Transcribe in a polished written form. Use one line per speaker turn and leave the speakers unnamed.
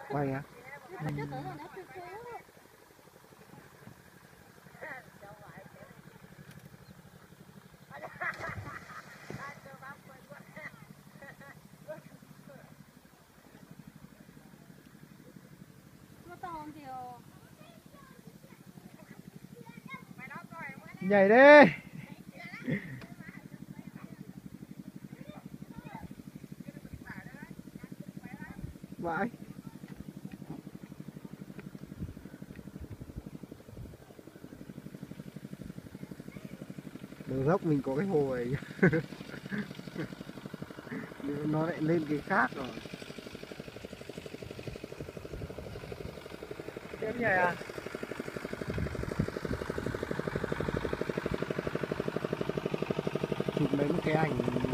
Bay á. Nhảy đi. Vãi. Đường dốc mình có cái hồ này. Nó lại lên cái khác rồi. Tiếp nhảy à? Chụp mấy cái ảnh